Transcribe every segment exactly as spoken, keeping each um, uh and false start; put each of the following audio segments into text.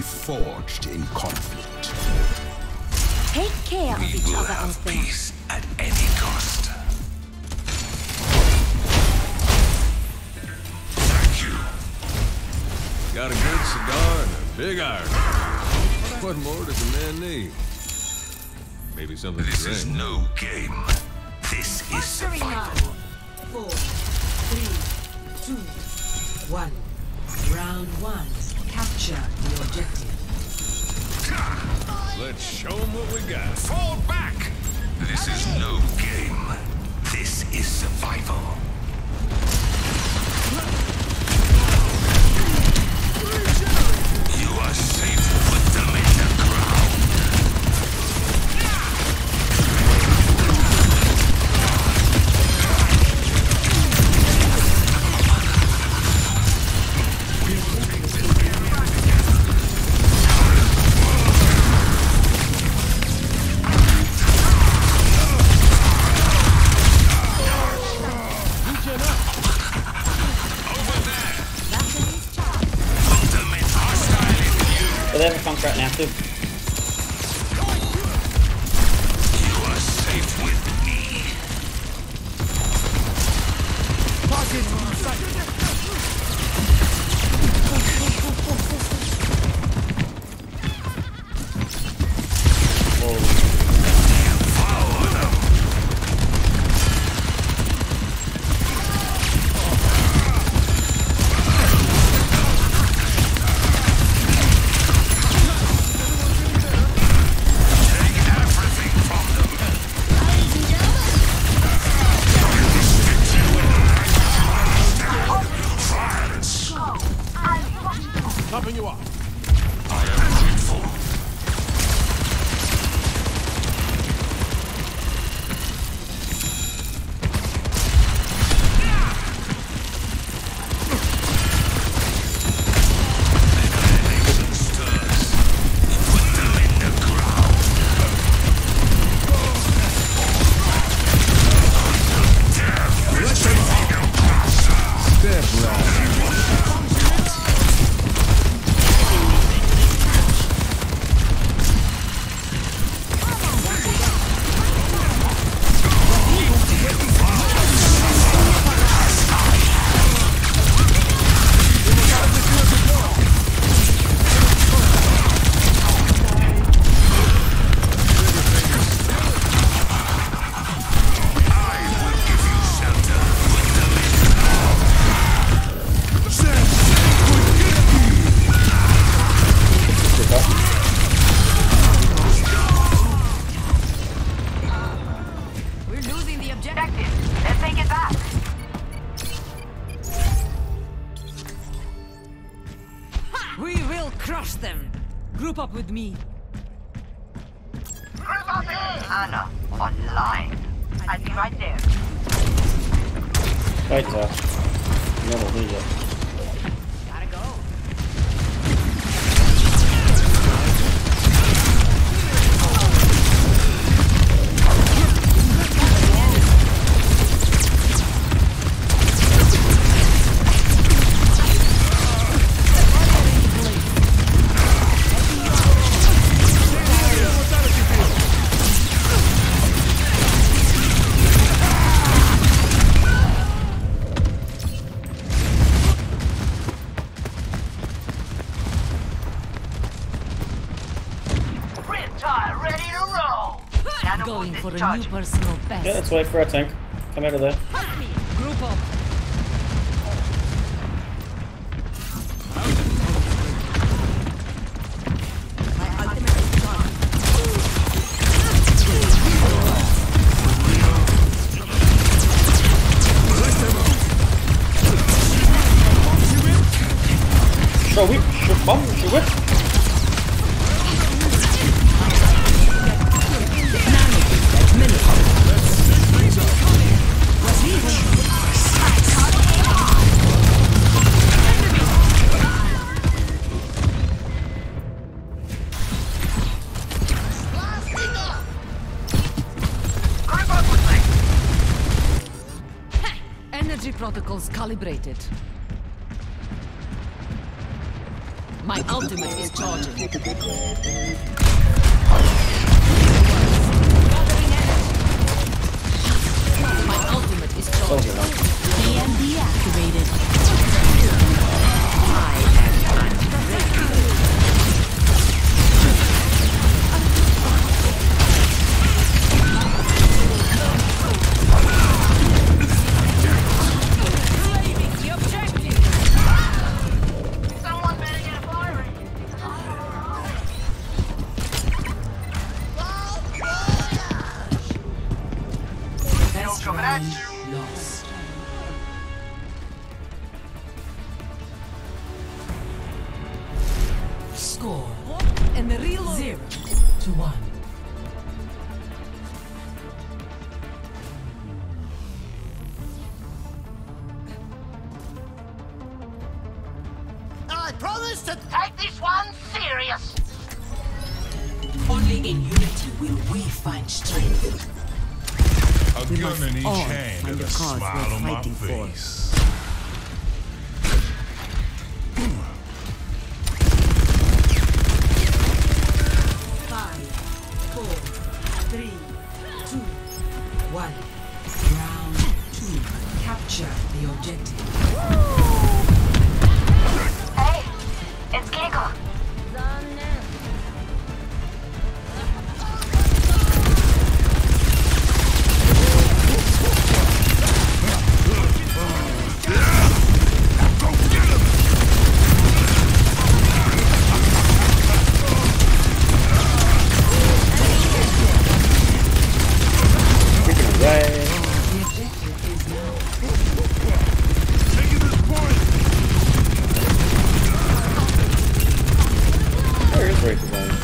forged in conflict. Take care We of each will other have out there. peace at any cost. Thank you. Got a good cigar and a big iron. What more does a man need? Maybe something This to is drink. no game. This is survival. Four, three, two, one. Round one. Capture the objective. Let's show 'em what we got. Fall back! This is no game. This is survival. You are safe. Put them in the ground. But they have a contract now too. You are safe with me. Follow them. Take everything from them. Violence. Topping you up. I am grateful. Step right. We're losing the objective. Let's take it back. We will crush them. Group up with me. Anna, online. I'll be right there. Wait, Josh. No, no, need it. Gotta go. Tire ready to roll. Nano Going boost for a new discharging. personal best. Yeah, let's wait for a tank. Come out of there. Group up. My ultimate is gone. Show whip, show bomb, show whip. Energy protocols calibrated. My ultimate is charging. My ultimate is charging. C M D activated. I am unready. Lost. Score And the real zero to one. I promise to take this one serious. Only in unity will we find strength. A We gun must in each all hand find and the a cause smile we're on my fighting for. face. Five, four, three, two, one. Round two. Capture the objective. Hey, it's Kiko. Freaking away. The objective is now. Taking this point. Where is Rachel going?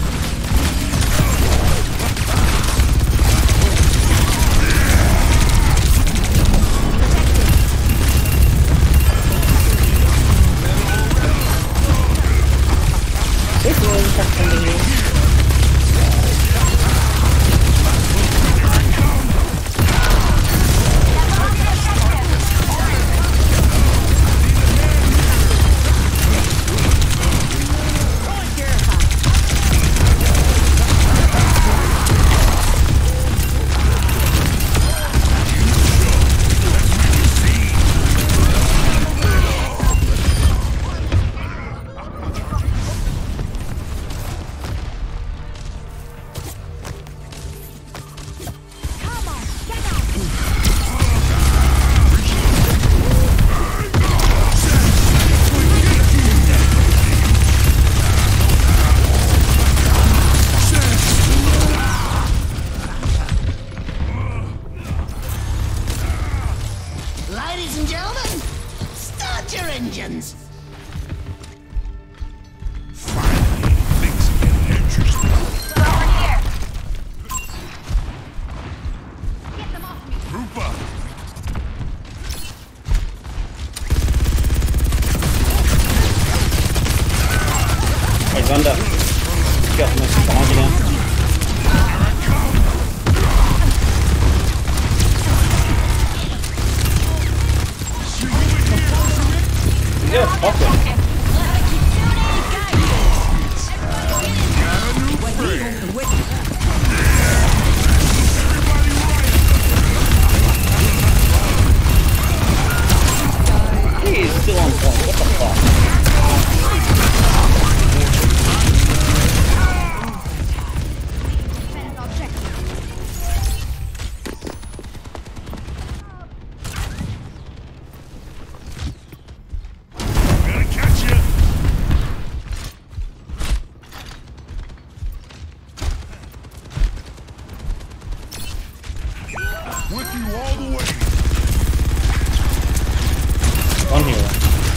This one can come to you. Ladies and gentlemen, start your engines. Finally, things are getting interesting. Over here. Group up. Hey, Zonda. Got the most behind you now. Yeah, fuck it. Got a new friend. He's still on point. What the fuck? Gotta catch you. With you all the way. One hero.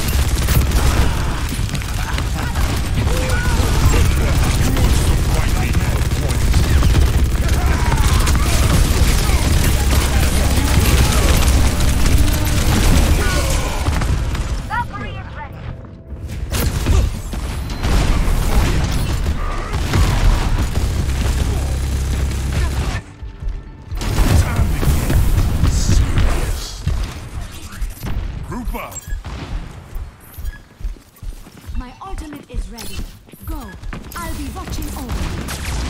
Time to get serious. Group up. My ultimate is ready. Go. I'll be watching over you.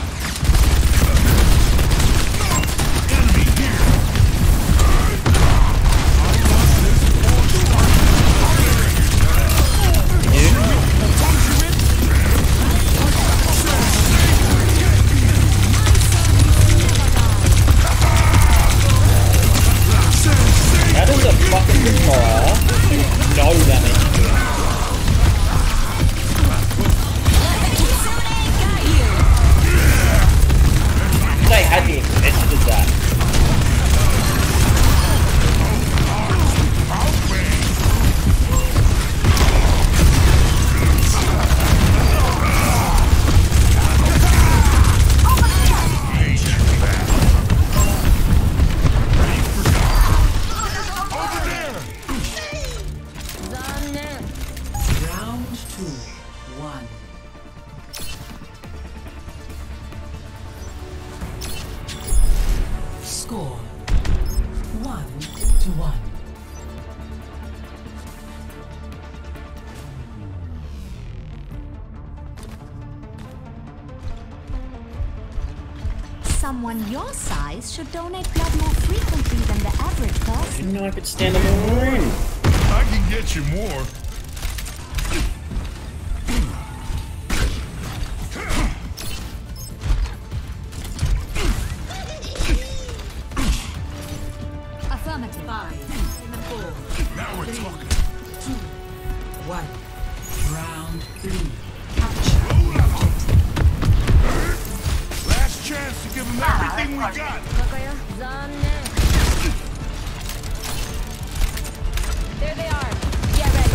Enemy here. That is a fucking fire. No damage. They had the extension of that. Round two, one. Score one to one. Someone your size should donate blood more frequently than the average I person. didn't know I could stand in the room. I can get you more. Affirmative. Five, four, Now we're talking. two, one. Round three. Action. Last chance to give them everything we got. There they are. Get ready.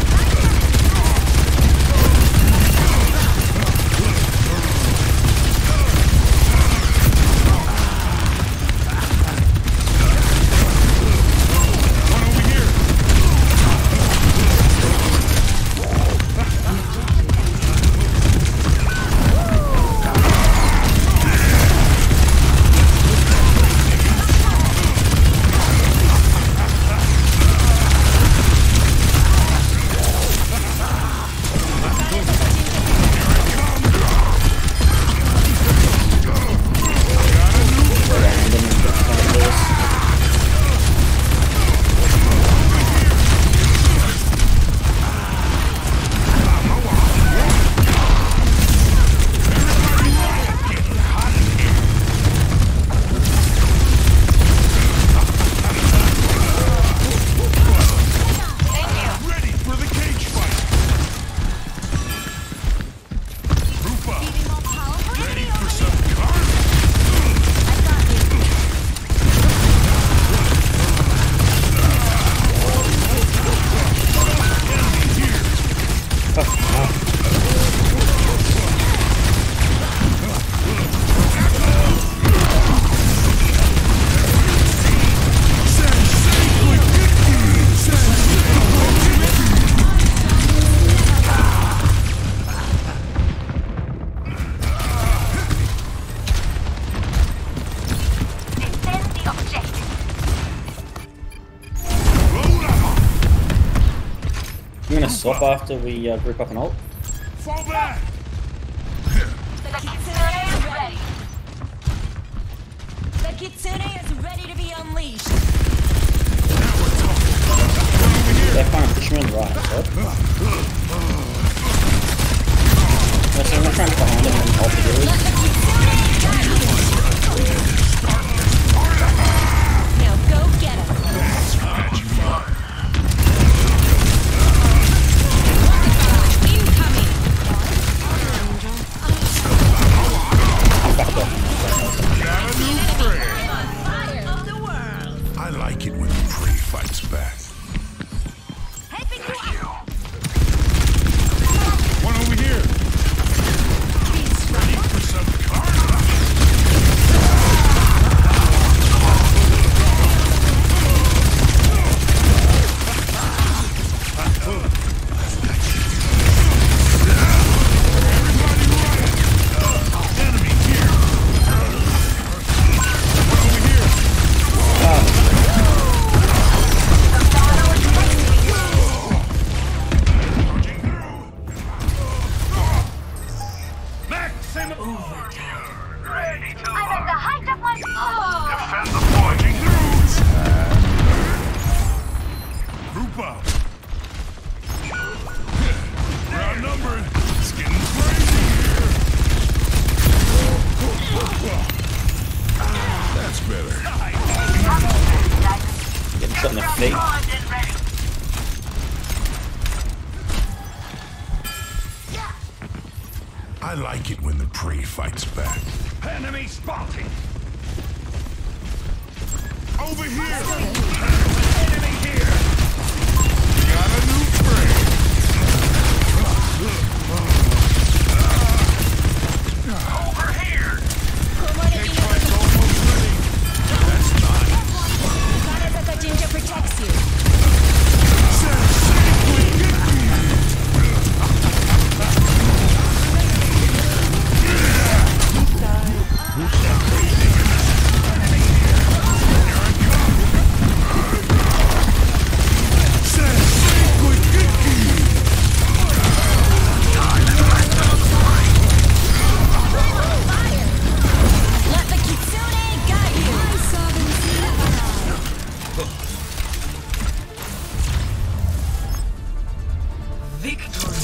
One over here. Ready for the cage fight. Rupa, ready for some carnage. Enemy here. Defend the objective. I'm gonna swap after we uh, group up and ult. Fall back. The Kitsune is ready. The Kitsune is ready to be unleashed. They're kind of pushing me on the right. So. Yeah, so I'm gonna try and behind them and ult the healers. Now go get him. Incoming. I'm back off. Got a new friend. Fire of the world. I like it when the prey fights back. Helping you out. One over here. Ready for some carnage. We're outnumbered. It's getting crazy here. That's better. Getting shot in the face. I like it when the prey fights back. Enemy spotted! Over here! Enemy here! Got a new prey! Over here! Cake fight's almost ready. That's not. Kanataka Ginger protects you. Let the Kitsune guide you. Victory.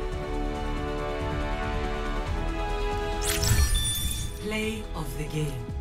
Play of the game.